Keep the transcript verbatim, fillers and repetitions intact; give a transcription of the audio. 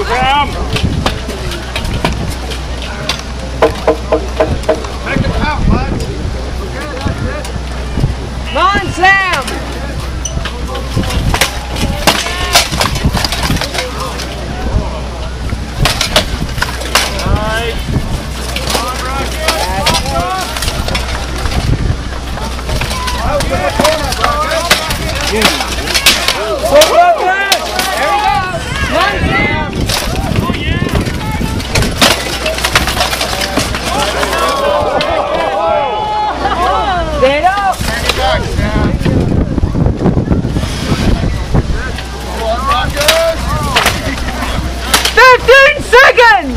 Sam! Make it count, bud. Okay, that's it. Come on, Sam! Nice. Come on, Rocket. Out to the corner, Brakkas. Go, Brakkas! There we go! Come on, Sam! Oh, yeah. Stand up! Turn it back, Sam. Come on, Brakkas. fifteen seconds!